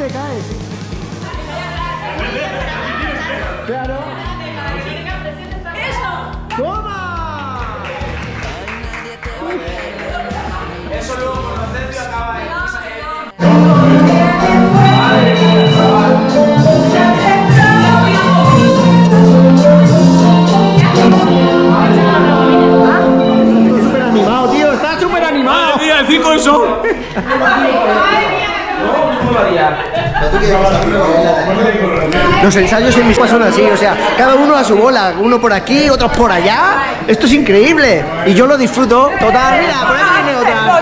te caes. Claro. ¡Toma! Eso luego por los nervios acaba de... Está súper animado, tío. Está súper animado. ¡Madre mía, el circo del sol! Los ensayos en mis son así, o sea, cada uno a su bola, uno por aquí, otros por allá. Esto es increíble y yo lo disfruto. Total, mira, por ahí viene otra.